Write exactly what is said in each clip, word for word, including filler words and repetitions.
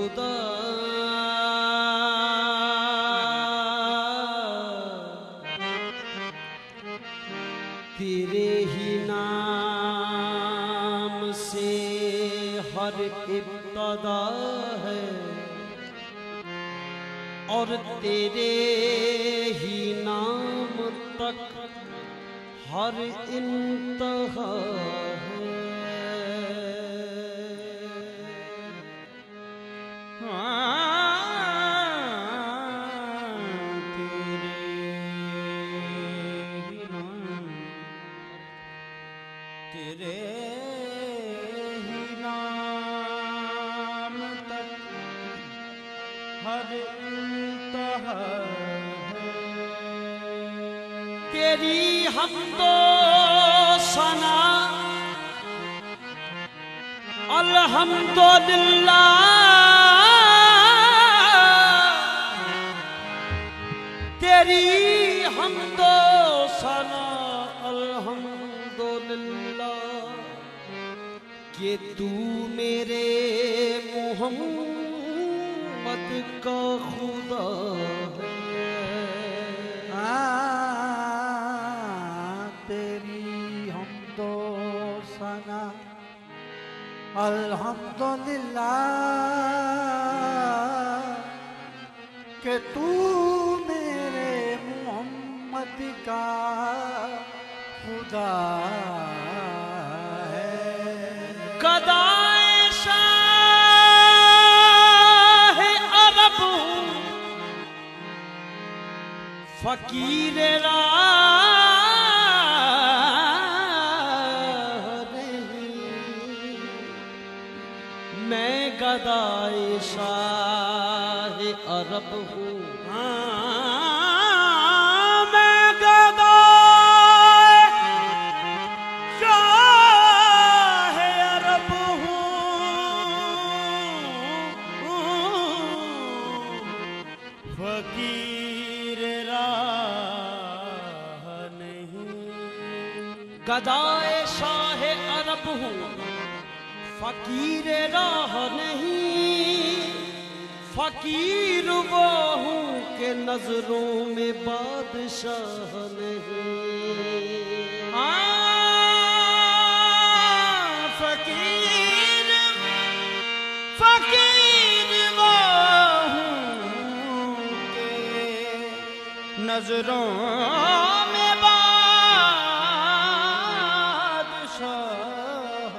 खुदा तेरे ही नाम से हर इब्तदा है और तेरे ही नाम तक हर इंतहा है। तेरे ही नाम तक हर इंतहा है। तेरी हमदो सना अल्हम्दुलिल्लाह, तेरी हमदो सना अल्हम्दुलिल्लाह कि तू मेरे मोहम्मद का खुदा है। आ, तेरी हमदो सना अल्हम्दुलिल्लाह कि तू मेरे मोहम्मद का खुदा है। गदाए शाह अरब फकीर राह नहीं, मैं गदाए शाह अरब हूँ। फकीर राह नहीं, गदाए शाह अरब हूँ फकीर राह नहीं, फकीर वो हूँ के नजरों में बादशाह नहीं। हाँ फकीर फकीर वो नजरों में बादशाह।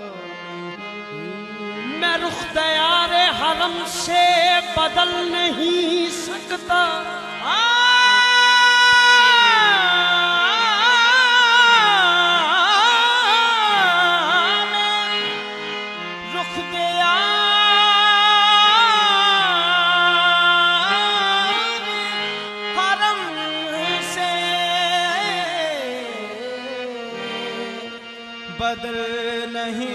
मैं रुख दयार हरम से बदल नहीं सकता, रुख दयार हरम से बदल नहीं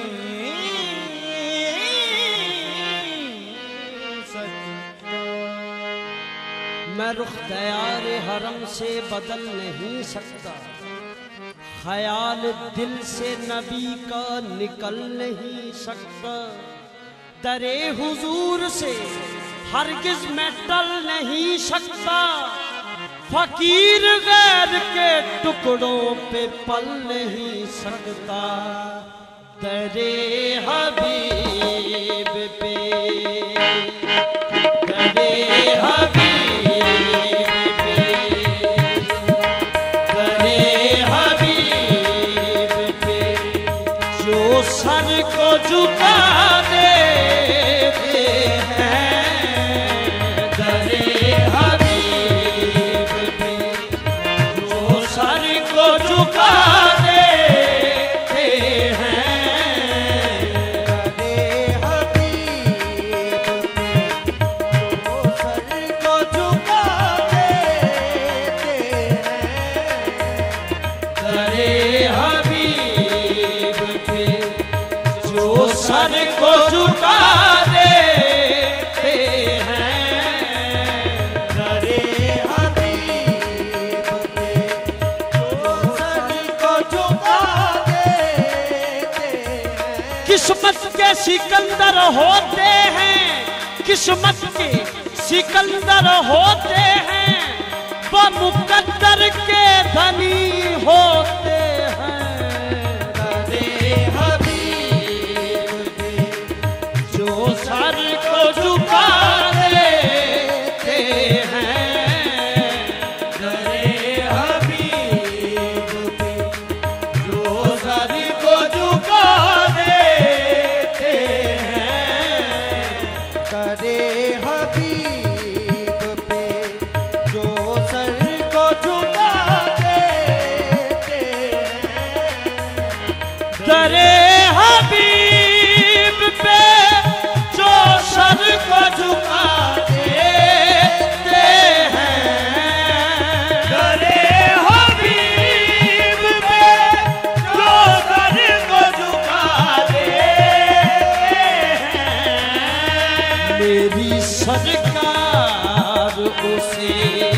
सकता। मैं रुख दयार हरम से बदल नहीं सकता, ख्याल दिल से नबी का निकल नहीं सकता, दरे हुजूर से हरगिज मैं टल नहीं सकता, फकीर गैर के टुकड़ों पे पल नहीं सकता, दरे हबीब पे दरे हबीब पे दरे हबीब पे जो सर को झुका देते हैं, दरे हबीब पे जो सर को झुका देते हैं, दरे हबीब पे जो सर को झुका देते हैं। दरे हबीब पे जो सर को झुका देते हैं, दरे हबीब पे जो सर को झुका देते हैं। किस्मत के सिकंदर होते हैं किस्मत के सिकंदर होते हैं, वो मुकद्दर के धनी होते हैं। दरे हबीब पे जो सर को झुका देते हैं, दरे हबीब पे जो सर को झुका देते हैं। दरे हबीब पे जो सर को झुका देते हैं। दरे हबीब पे जो सर को झुका देते हैं। दरे हबीब पे जो सर को झुका देते हैं। मेरी सरकार उसे,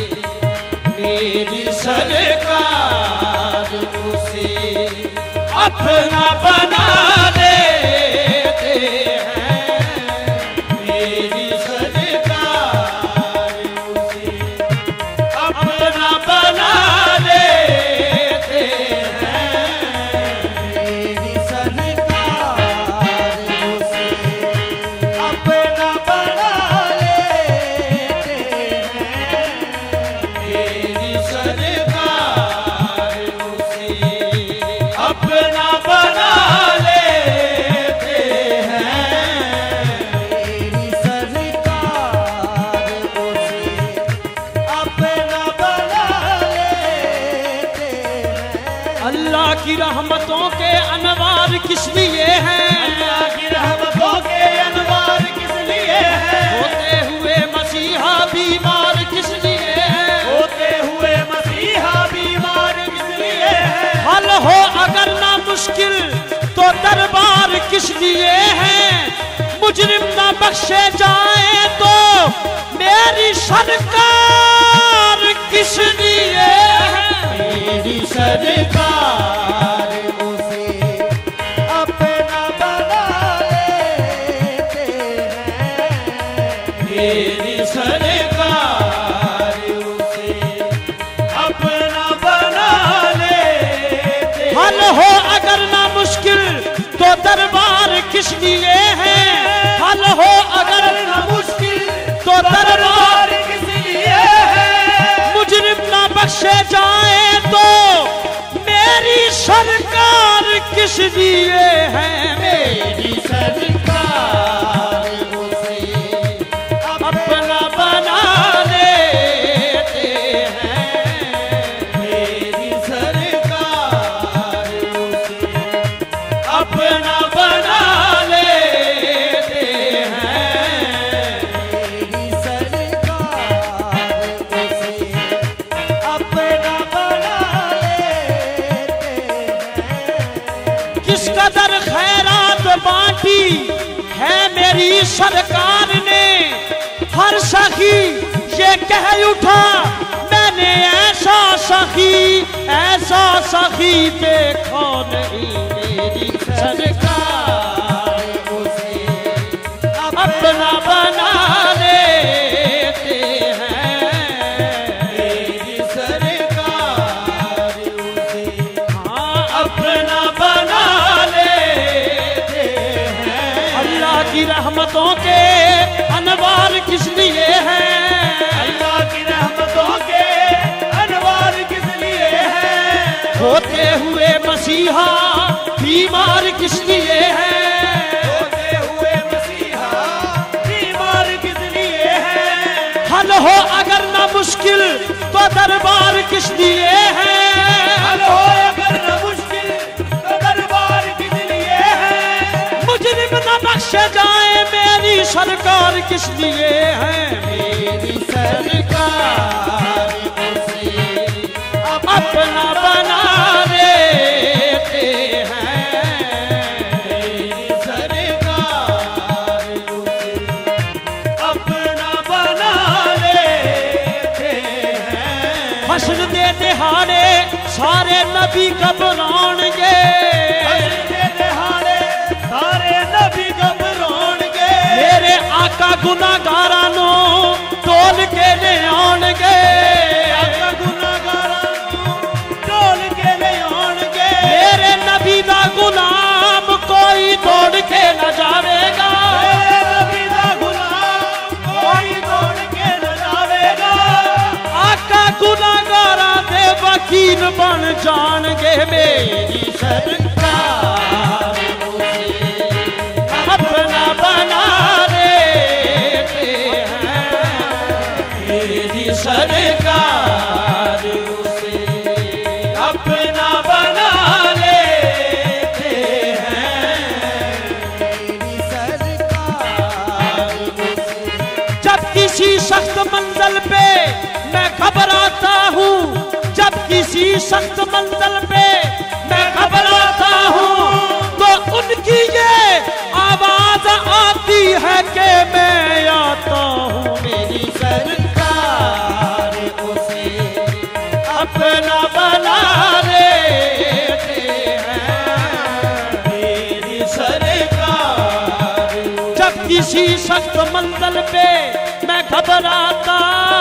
मेरी सरकार उसे अपना बना लेते हैं। मेरी सरकार उसे अपना बना लेते हैं। मेरी सरकार उसे अपना बना लेते हैं। मेरी सरकार उसे अपना बना लेते हैं। मेरी सरकार उसे अपना बना लेते हैं। अल्लाह की रहमतों के अनवार किस लिए हैं? अल्लाह की रहमतों के अनवार किस लिए हैं? होते हुए मसीहा बीमार किस लिए हैं? होते हुए मसीहा बीमार किस लिए हैं? हल हो अगर ना मुश्किल तो दरबार किस लिए हैं? मुजरिम ना बख्शे जाए तो मेरी सरकार किस लिए है? मेरी सरकार उसे अपना बना लेते हैं। मेरी सरकार उसे अपना बना लेते हैं। हल हो अगर ना मुश्किल तो दरबार किस लिए है? हल हो अगर ना मुश्किल तो दरबार किस लिए है? मुजरिम ना बख्शे जाए तो मेरी सरकार किस लिए है? मेरी सरकार उसे अपना बना लेते हैं। मेरी सरकार उसे अपना बना लेते हैं। मेरी सरकार उसे अपना बना लेते हैं। किस कदर खैरात बांटी है मेरी सरकार ने, हर सखी ये कह उठा मैंने ऐसा सखी, ऐसा सखी देखो नहीं। मेरी सरकार उसे अपना बना लेते हैं। मेरी सरकार उसे हाँ अपना बना लेते हैं। अल्लाह की रहमतों के अनवार किस लिए हैं? अल्लाह की रहमतों के अनवार किस लिए हैं? होते हुए मसीहा बीमार किस लिए हैं? होते हुए मसीहा बीमार किस लिए हैं? हल हो अगर ना मुश्किल तो दरबार किस लिए है? हल हो अगर न मुश्किल तो दरबार किस लिए है? मुजरिम न बख्शे जाए मेरी सरकार किस लिए है? मेरी सरकार उसे अपना बना लेते हैं। मेरी सरकार उसे अपना बना लेते हैं। हश्र दे दिहाड़े सारे नबी घबराएंगे, हश्र दे दिहाड़े सारे नबी घबराएंगे। मेरे आका गुनाहगारां नू टोल के ले आउणगे, आका गुनाहगारां नू टोल के ले आउणगे। मेरे नबी दा गुलाम कोई तोड़ के न जावेगा, मेरे नबी दा गुलाम कोई तोड़ के न जावेगा। आका गुनाहगारां दे वकील बन जाणगे। मेरी सरकार उसे अपना बना लेते हैं, मेरी सरकार उसे अपना बना लेते हैं, मेरी सरकार उसे। जब किसी सख्त मंजिल पे मैं घबराता हूँ, जब किसी सख्त मंजिल पे मैं घबराता हूँ, तो उनकी ये आवाज आती है कि मैं आता हूँ। मेरी सरकार उसे अपना बना लेते हैं, मेरी सरकार। जब किसी सख्त मंजिल पे मैं घबराता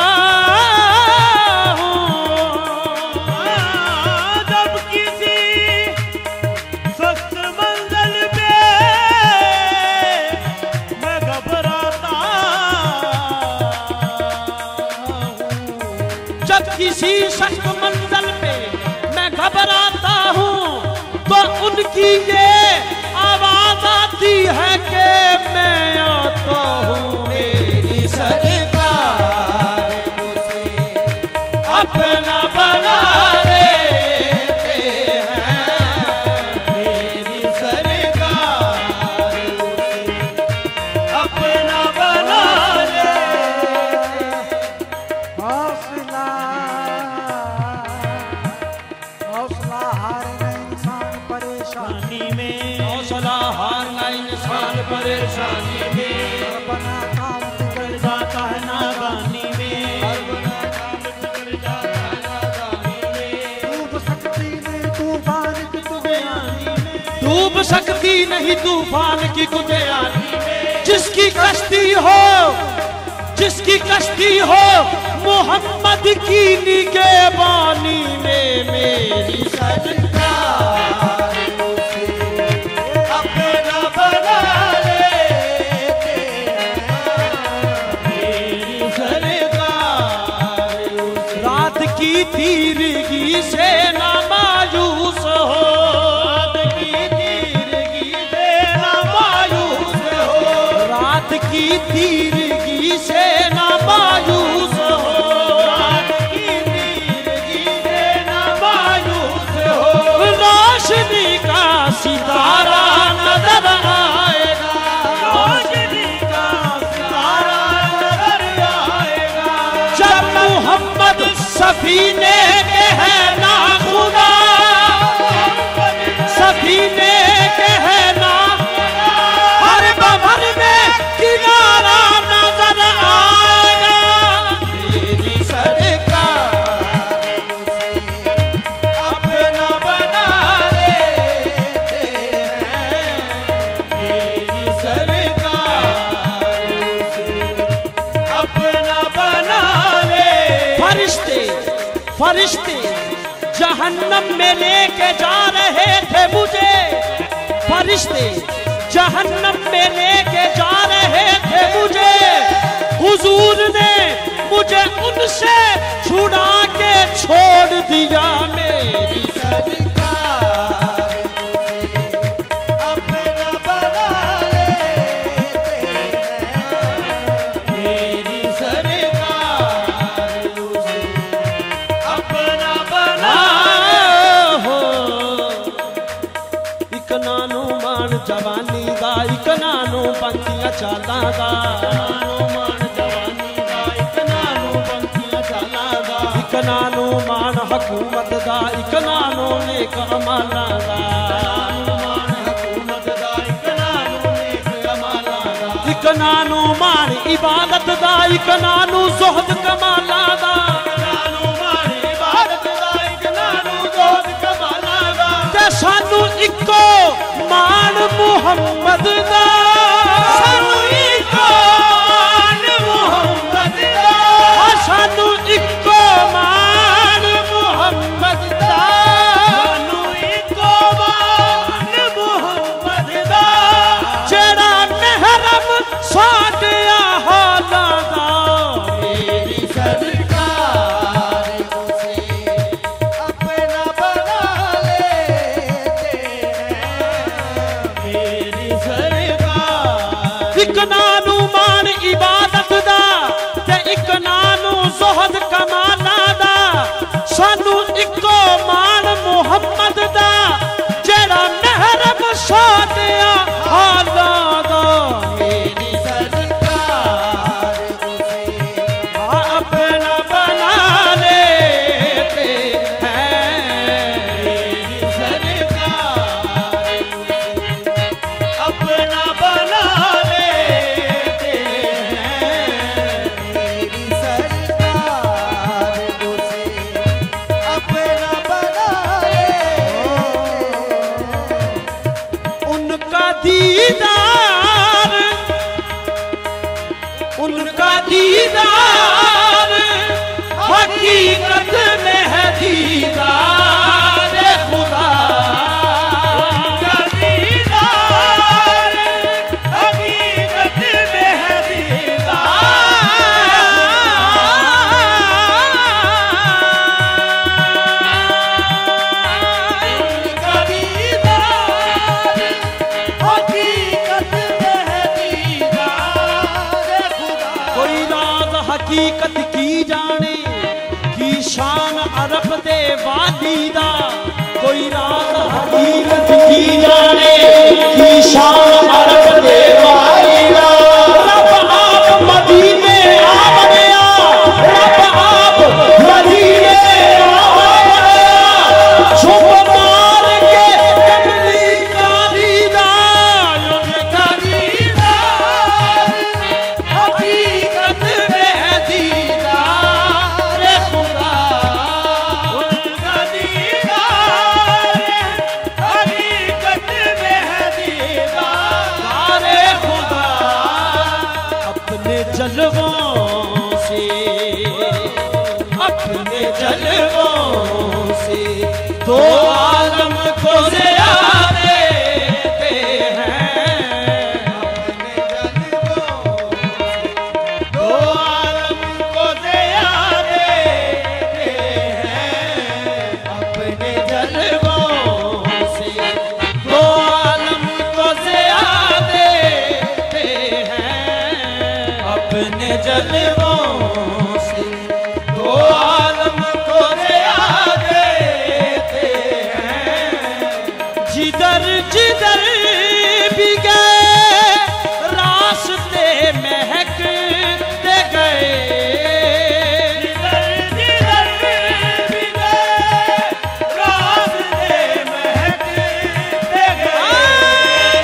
किसी सख्त मंजिल पे मैं घबराता हूँ, तो उनकी ये आवाज आती है कि मैं आता हूँ। मेरी सरकार उसे अपना बना लेते हैं, मेरी सरकार उसे अपना बना परेशानी में। अपना काम बिगड़ जाता है नादानी में, अपना काम बिगड़ जाता है नादानी में। डूब सकती नहीं तूफान की कुबेयानी में, डूब सकती नहीं तूफान की कुबेयानी में। जिसकी कश्ती हो, जिसकी कश्ती हो मोहम्मद की निगहबानी में, मेरी सरकार की तीरगी से ना मायूस हो, रात की तीरगी से ना मायूस हो, रात की तीरगी से ना मायूस हो, रात की तीरगी से ना मायूस हो। रोशनी का सितारा नजर आएगा, रोशनी का सितारा नजर आएगा। जब मोहम्मद सफीने के है ना खुदा, सफीने के है ना, हर बभर में किनारा नजर आएगा। मेरी सरकार उसे अपना बना लेते हैं, मेरी सरकार उसे अपना बना ले। फरिश्ते फरिश्ते जहन्नम में लेके जा रहे थे मुझे, फरिश्ते जहन्नम में लेके जा रहे थे मुझे। हुजूर ने मुझे उनसे छुड़ा के छोड़ दिया। मेरी सरकार अपना बना लेते हैं, मेरी सरकार अपना बना हो। इक नानू मान जवानी दा, इक नानू पंक्तियां चालां दा, मान जवानी दा, इक नानू पंक्तियां चालां दा, इक नानू मान हुकूमत दा, इक नानू नेक अमालां दा, मान हुकूमत दा, इक नानू नेक अमालां दा, इक नानू मान इबादत दा, इक नानू ज़ुहद कमालां दा, सानू इको मान मुहम्मद दा, सानू इको शान अरब दे वालीदा कोई रात हकीकत की जाने की शान अरब दे वालीदा रब आप मदीने आ गया रब आप मदीने आ गया छुप मार के कमली का दीदार का दीदार हकीकत में दीदार खुदा उनका दीदार हकीकत में दीदार खुदा अपने जलवों से अपने जलवों से दो आलम को ज़िया देते हैं अपने जलवों से दो आलम को ज़िया देते हैं अपने जलवों से दो आलम को ज़िया देते हैं अपने जलवों से दो आलम को ज़िया देते हैं जिधर जिधर भी गए रास्ते महकते गए जिधर जिधर भी गए रास्ते महकते गए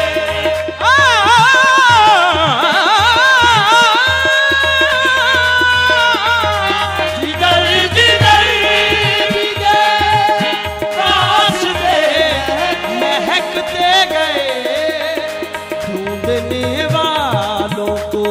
जिधर जिधर भी गए रास्ते महकते गए ढूंढने वालों को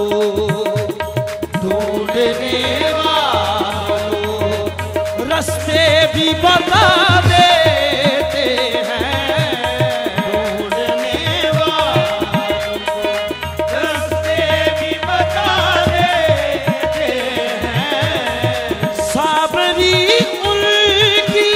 ढूंढने वालों रास्ते भी बता देते हैं ढूंढने वालों को रास्ते भी बता देते हैं साबरी उनकी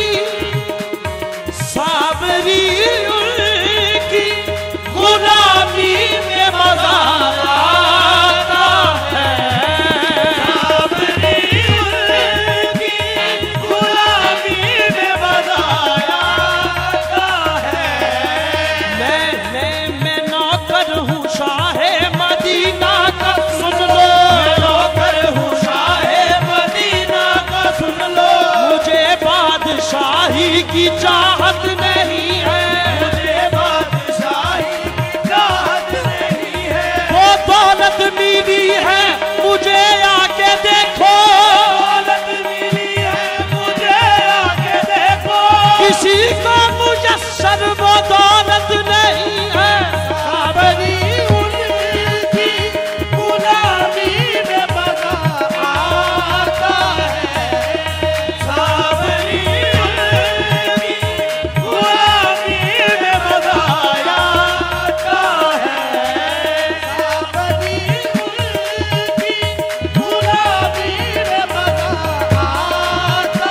साबरी उनकी गुलामी में मजा आता है साबरी उनकी गुलामी में मजा आता है मैं मैं मैं नौकर हूँ शाहे मदीना का सुन लो मैं नौकर हूँ शाहे मदीना का सुन लो मुझे बादशाही की चाहत नहीं है मुझे बादशाही की चाहत नहीं है वो दौलत मिली है मुझे आके देखो दौलत मिली है मुझे आके देखो किसी को मुयस्सर वो दौलत नहीं है साबरी उनकी गुलामी में मजा आता है साबरी उनकी गुलामी में मजा आता है साबरी उनकी गुलामी में मजा आता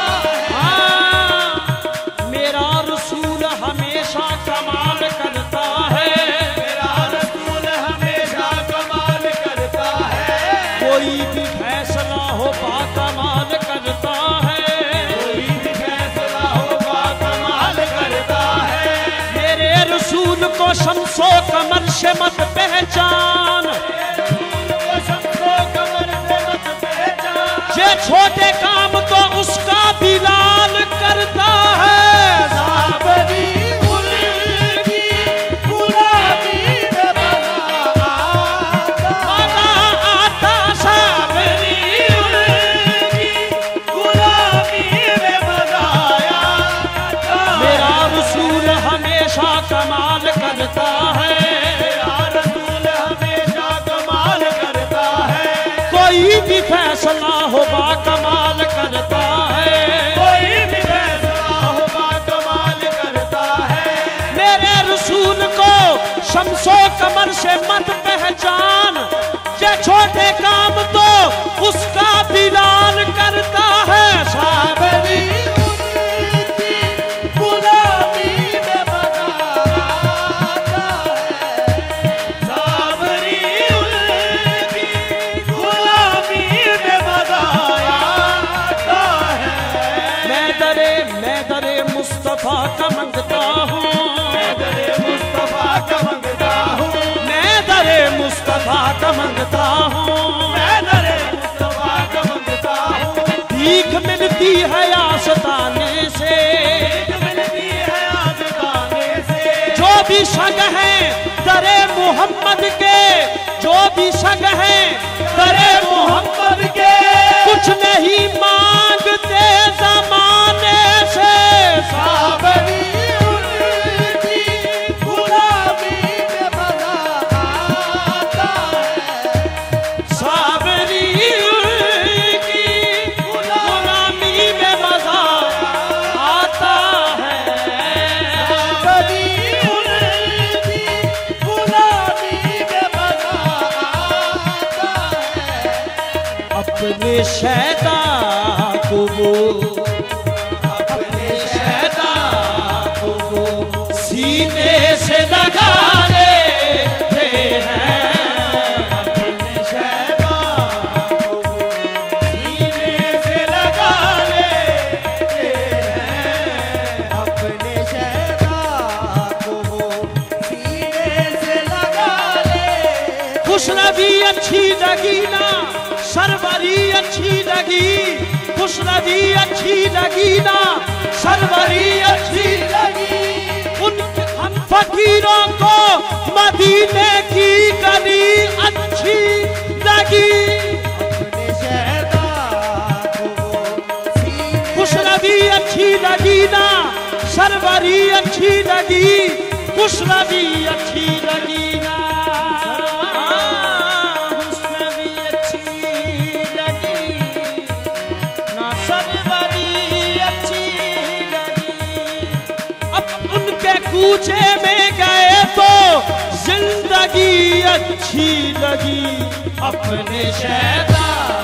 है मेरा रसूल हमेशा कमाल करता है मेरा रसूल हमेशा कमाल करता है कोई भी फैसला हो बाकमाल करता है कोई भी फैसला हो बाकमाल करता है मेरे रसूल को शम्सो कमर से मत पहचान को शम्सो कमर से मत पहचान ये छोटे काम तो उसका बिलाल करता है साबरी उनकी गुलामी में मजा आता आता साबरी उनकी गुलामी में मजा आता मेरा रसूल हमेशा कमाल करता है मेरा रसूल हमेशा कमाल करता है कोई भी फैसला हो बाकमाल करता है कोई भी फैसला हो बाकमाल करता है मेरे रसूल को शम्सो कमर से मत पहचान ये छोटे काम तो उसका बिलाल करता है साबरी उनकी गुलामी में मजा आता है साबरी उनकी गुलामी में मजा आता है मुस्तफा का मंगता हूँ, मैं दरे मुस्तफा का मंगता हूँ, मैं दरे मुस्तफा का मंगता हूँ, मैं दरे मुस्तफा का मंगता हूँ। भीख मिलती है आस्ताने से, मिलती है आस्ताने से, जो भी संग है दरे मोहम्मद के, जो भी संग है दरे मोहम्मद के, कुछ नहीं मांगते जमाने से। साबरी उनकी गुलामी में मजा आता है, साबरी उनकी गुलामी में मजा आता है, साबरी उनकी गुलामी में मजा आता है। अपने शैता को वो, अपने शैता को वो सीने से लगा लेते हैं, अपने शैतान को सीने से लगा लेते हैं, अपने शैतान को सीने से लगा ले। खुशनबी अच्छी लगी ना, सरवरी अच्छी लगी, खुशनबी अच्छी लगी ना, सरवरी अच्छी लगी उन हम फकीरों को मदीने की गली अच्छी लगी। अपने शैतान को सीने खुशनबी अच्छी लगी ना, सरवरी अच्छी लगी, खुशनबी अच्छी लगी ना, खुशनबी अच्छी लगी ना, सरवरी अच्छी लगी। अब उनके कूचे में गए तो जिंदगी अच्छी लगी, अपने शैतान